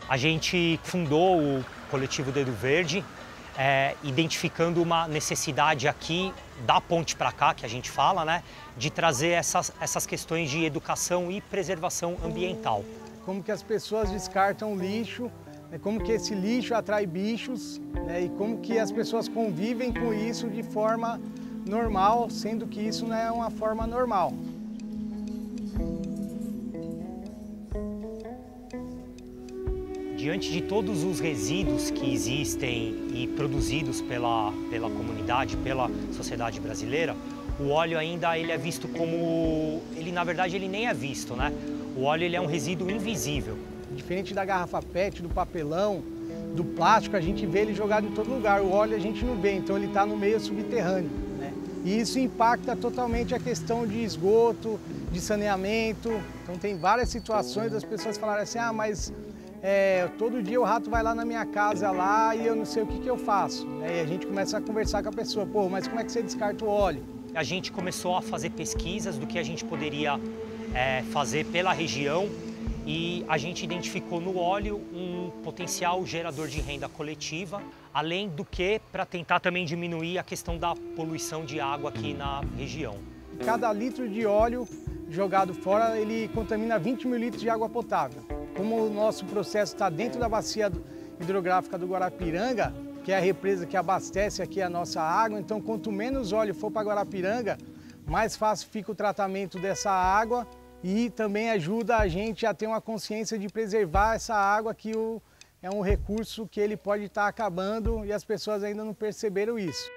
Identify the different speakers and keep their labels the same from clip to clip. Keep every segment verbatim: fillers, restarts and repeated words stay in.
Speaker 1: A gente fundou o coletivo Dedo Verde, é, identificando uma necessidade aqui da ponte para cá, que a gente fala, né, de trazer essas, essas questões de educação e preservação ambiental.
Speaker 2: Como que as pessoas descartam lixo, né, como que esse lixo atrai bichos, né, e como que as pessoas convivem com isso de forma normal, sendo que isso não é uma forma normal.
Speaker 1: Diante de todos os resíduos que existem e produzidos pela, pela comunidade, pela sociedade brasileira, o óleo ainda ele é visto como... ele, na verdade, ele nem é visto, né? O óleo ele é um resíduo invisível.
Speaker 2: Diferente da garrafa P E T, do papelão, do plástico, a gente vê ele jogado em todo lugar. O óleo a gente não vê, então ele está no meio subterrâneo, né? E isso impacta totalmente a questão de esgoto, de saneamento. Então tem várias situações das pessoas falarem assim, ah, mas... É, todo dia o rato vai lá na minha casa lá e eu não sei o que, que eu faço. Né? E a gente começa a conversar com a pessoa, pô, mas como é que você descarta o óleo?
Speaker 1: A gente começou a fazer pesquisas do que a gente poderia é, fazer pela região e a gente identificou no óleo um potencial gerador de renda coletiva, além do que para tentar também diminuir a questão da poluição de água aqui na região.
Speaker 2: Cada litro de óleo jogado fora, ele contamina vinte mil litros de água potável. Como o nosso processo está dentro da bacia hidrográfica do Guarapiranga, que é a represa que abastece aqui a nossa água, então quanto menos óleo for para Guarapiranga, mais fácil fica o tratamento dessa água e também ajuda a gente a ter uma consciência de preservar essa água, que o, é um recurso que ele pode estar acabando e as pessoas ainda não perceberam isso.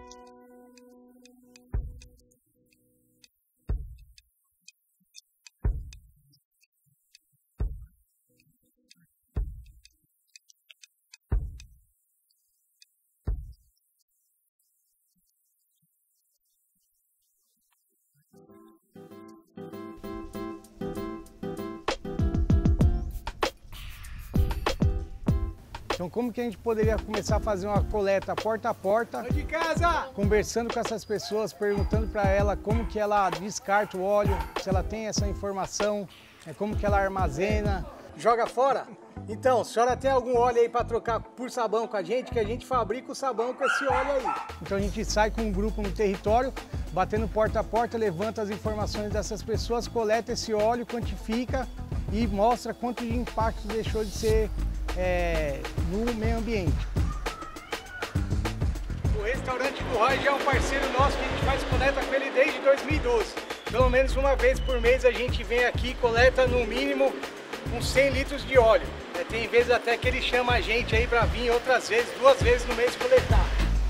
Speaker 2: Então, como que a gente poderia começar a fazer uma coleta porta a porta, de casa, conversando com essas pessoas, perguntando para ela como que ela descarta o óleo, se ela tem essa informação, é, como que ela armazena. Joga fora? Então, a senhora tem algum óleo aí para trocar por sabão com a gente, que a gente fabrica o sabão com esse óleo aí. Então a gente sai com um grupo no território, batendo porta a porta, levanta as informações dessas pessoas, coleta esse óleo, quantifica e mostra quanto de impacto deixou de ser É, no meio ambiente. O restaurante do Roy já é um parceiro nosso, que a gente faz coleta com ele desde dois mil e doze. Pelo menos uma vez por mês a gente vem aqui e coleta no mínimo uns cem litros de óleo. É, tem vezes até que ele chama a gente aí para vir, outras vezes, duas vezes no mês coletar.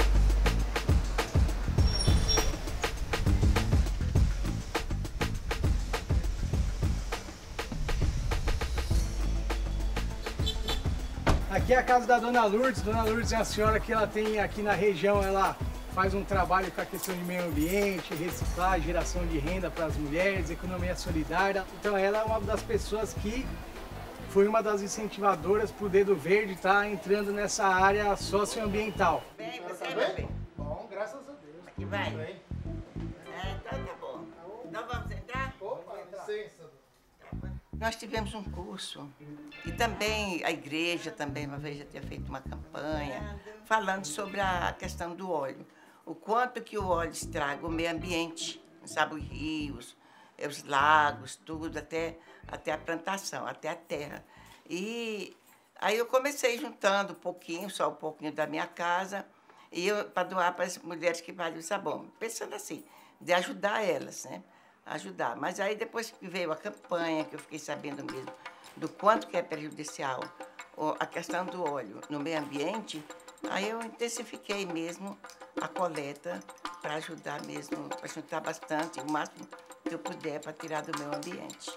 Speaker 2: Aqui é a casa da Dona Lourdes. Dona Lourdes é a senhora que ela tem aqui na região, ela faz um trabalho com a questão de meio ambiente, reciclagem, geração de renda para as mulheres, economia solidária. Então ela é uma das pessoas que foi uma das incentivadoras para o Dedo Verde estar entrando nessa área socioambiental.
Speaker 3: Bem, você vai bem?
Speaker 2: Bom, graças a Deus.
Speaker 3: Aqui vai? É, então tá bom. Então vamos entrar?
Speaker 2: Opa, licença.
Speaker 3: Nós tivemos um curso e também a igreja também uma vez já tinha feito uma campanha falando sobre a questão do óleo. O quanto que o óleo estraga o meio ambiente, sabe, os rios, os lagos, tudo, até, até a plantação, até a terra. E aí eu comecei juntando um pouquinho, só um pouquinho da minha casa, e para doar para as mulheres que fazem o sabão, pensando assim, de ajudar elas, né? Ajudar. Mas aí depois que veio a campanha, que eu fiquei sabendo mesmo do quanto que é prejudicial a questão do óleo no meio ambiente, aí eu intensifiquei mesmo a coleta para ajudar mesmo, para juntar bastante, o máximo que eu puder para tirar do meu ambiente.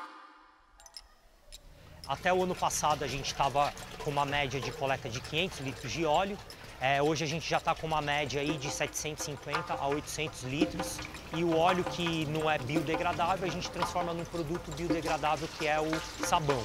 Speaker 1: Até o ano passado a gente estava com uma média de coleta de quinhentos litros de óleo. É, hoje a gente já está com uma média aí de setecentos e cinquenta a oitocentos litros. E o óleo que não é biodegradável, a gente transforma num produto biodegradável, que é o sabão.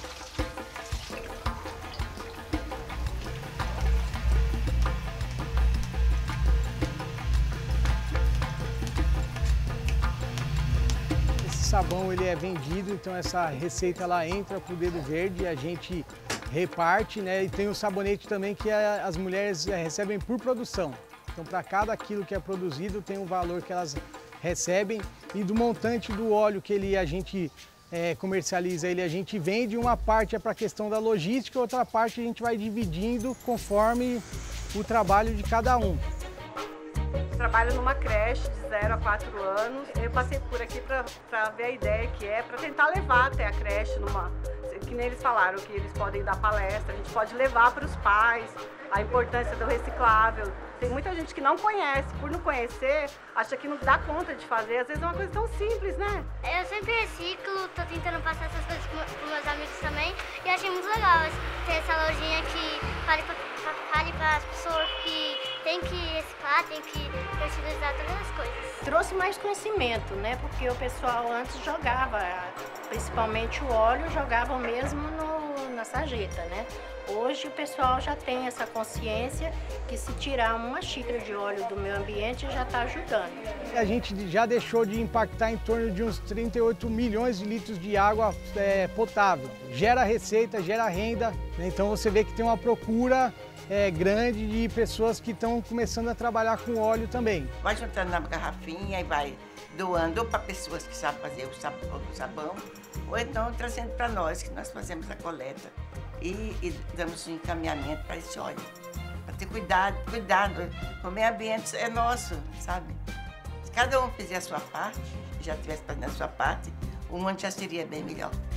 Speaker 2: Esse sabão ele é vendido, então essa receita ela entra para o Dedo Verde e a gente reparte, né? E tem o sabonete também que a, as mulheres é, recebem por produção. Então, para cada quilo que é produzido, tem um valor que elas recebem. E do montante do óleo que ele, a gente é, comercializa, ele, a gente vende, uma parte é para a questão da logística, outra parte a gente vai dividindo conforme o trabalho de cada um.
Speaker 4: Trabalho numa creche de zero a quatro anos. Eu passei por aqui para ver a ideia que é, para tentar levar até a creche, numa, que nem eles falaram, que eles podem dar palestra, a gente pode levar para os pais a importância do reciclável. Tem muita gente que não conhece, por não conhecer, acha que não dá conta de fazer. Às vezes é uma coisa tão simples, né?
Speaker 5: Eu sempre reciclo, tô tentando passar essas coisas para meus amigos também. E achei muito legal ter essa lojinha que fale para as pessoas que tem que reciclar, tem que reutilizar todas as coisas.
Speaker 6: Trouxe mais conhecimento, né? Porque o pessoal antes jogava, principalmente o óleo, jogavam mesmo no, na sarjeta, né? Hoje o pessoal já tem essa consciência que se tirar uma xícara de óleo do meio ambiente já está ajudando.
Speaker 2: A gente já deixou de impactar em torno de uns trinta e oito milhões de litros de água é, potável. Gera receita, gera renda, né? Então você vê que tem uma procura é, grande de pessoas que estão começando a trabalhar com óleo também.
Speaker 3: Vai juntando na garrafinha e vai doando para pessoas que sabem fazer o sabão, o sabão ou então trazendo para nós, que nós fazemos a coleta. E, e damos um encaminhamento para esse óleo, para ter cuidado, cuidado, o meio ambiente é nosso, sabe? Se cada um fizer a sua parte, já estivesse fazendo a sua parte, o mundo já seria bem melhor.